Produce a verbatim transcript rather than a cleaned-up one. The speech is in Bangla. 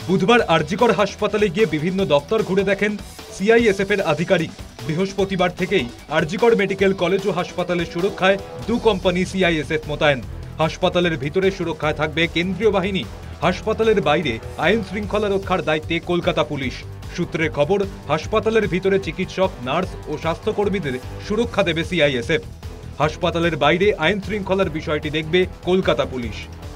বুধবার আরজিকর হাসপাতালে গিয়ে বিভিন্ন দপ্তর ঘুরে দেখেন সিআইএসএফ এর আধিকারিক। বৃহস্পতিবার থেকেই আরজিকর মেডিকেল কলেজ ও হাসপাতালের সুরক্ষায় দু কোম্পানি সিআইএসএফ মোতায়েন। হাসপাতালের ভিতরে সুরক্ষায় থাকবে কেন্দ্রীয় বাহিনী। হাসপাতালের বাইরে আইন শৃঙ্খলা রক্ষার দায়িত্বে কলকাতা পুলিশ। সূত্রের খবর, হাসপাতালের ভিতরে চিকিৎসক, নার্স ও স্বাস্থ্যকর্মীদের সুরক্ষা দেবে সিআইএসএফ। হাসপাতালের বাইরে আইন শৃঙ্খলার বিষয়টি দেখবে কলকাতা পুলিশ।